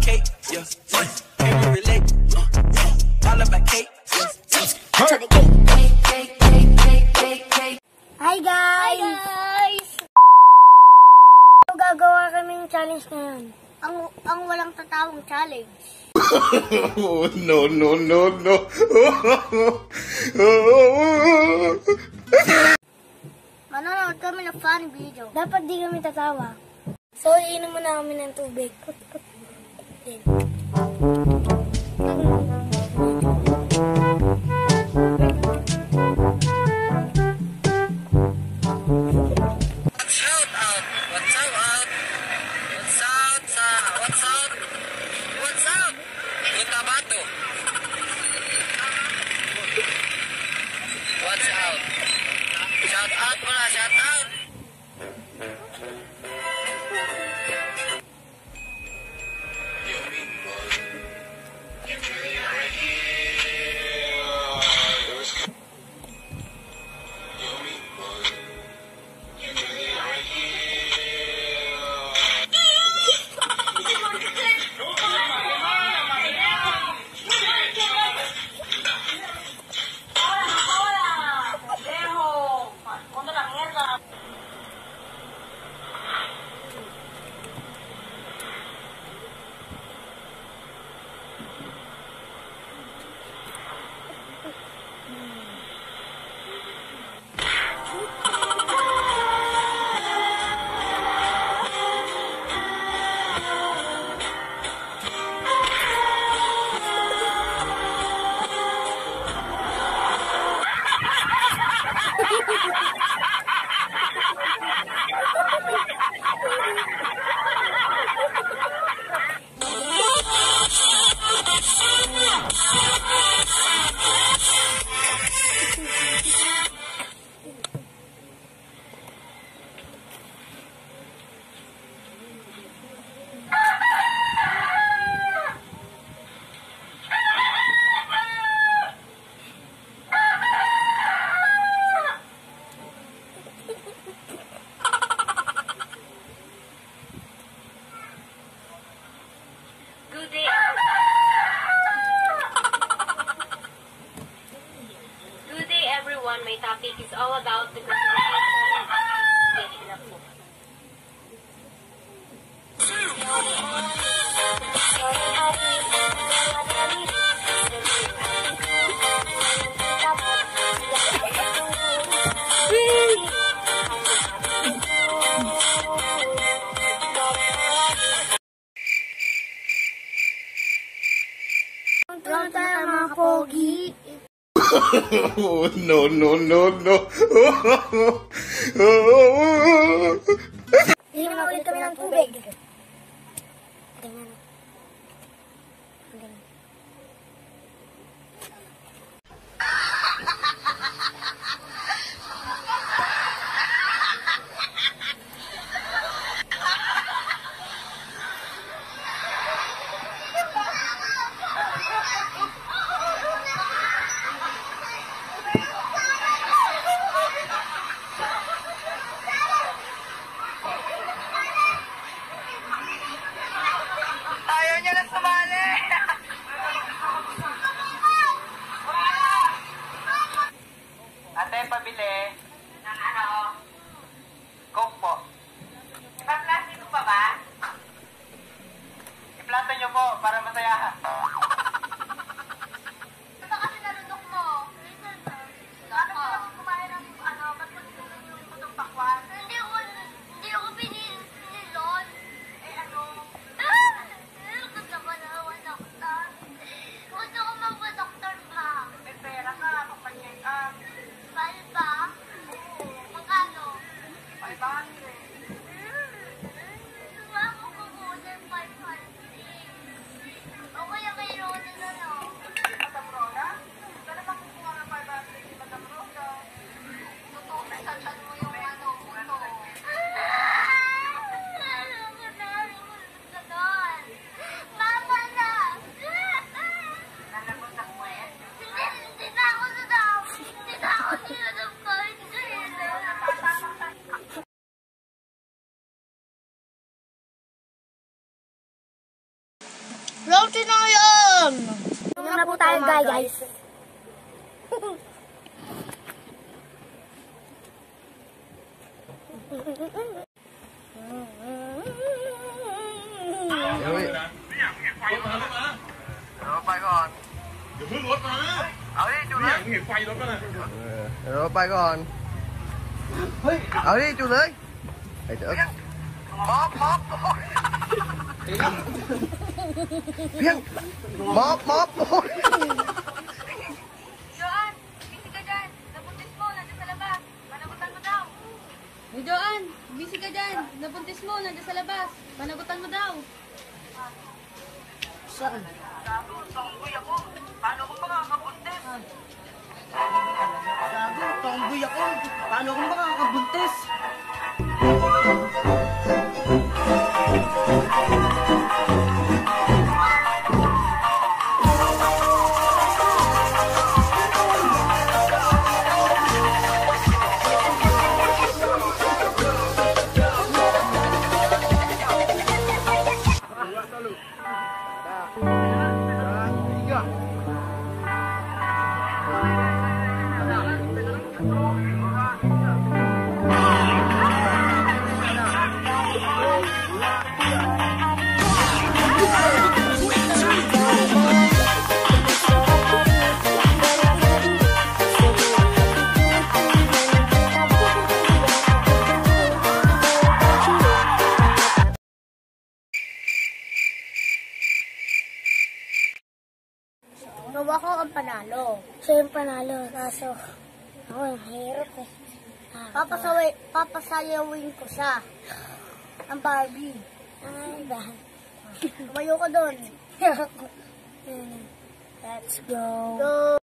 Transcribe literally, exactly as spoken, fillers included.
cake, yeah. Can you relate? All about cake, yeah. Hi guys! Hi guys! Gagawa kaming challenge ngayon. Ang, ang walang tatawang challenge. Oh, no, no, no, no. Manonood kami ng funny video. Dapat di kami tatawa. So, iinom muna kami ng tubig. Then. Shout out! What's up out? What's out sa... What's out? What's up? Cotabato. What's out? Shout out mo na, shout out! My topic is all about the conservation. Tulong tayo mga pogi. Oh, no, no, no, no. Hindi na ulit kami ng tubig. Ganyan. Ganyan. Ate, pabili. Ng ano? Coke po. Ipa-plastic ko pa ba? I-plato nyo po para masayahan. Ito kasi narunok mo. Ano ba kasi kumain ng ano? Ba't mo sinunod yung putong pakwan? Hindi ako, hindi ako pinilon. Eh ano? Gusto ko na ako doktor. Gusto ko magpa-doktor ba? May pera ka, magpa-check up. Mahal ba? Magkano? five hundred. Gusto mo ako kukunin five hundred. O kaya Roti na yan! Ano na po tayo, guys? Rồi bay con. อย่าเพิ่งรถมา Ở đi chú เนี่ย lớn. มึงเห็นไฟรถป่ะน่ะ Rồi bay con. Ở đi chú lớn. Để chở. Móp móp. Phiên. Móp móp. Joan, busy ka dyan. Nabuntis mo, nandiyan sa labas. Panagutan mo daw. Hey, Joan, busy ka dyan. Nabuntis mo, nandiyan sa labas. Panagutan mo daw. Saan? Tomboy ako. Paano ko makakabuntis? Sabi, tomboy ako. Paano kung makakabuntis? Gawa ko ang panalo. Siya yung panalo. Kaso, ako yung hirap eh. Papasaway, papasayawin ko siya. Ang Barbie. Ay, ba? Tumayo ka doon. Let's go. Go.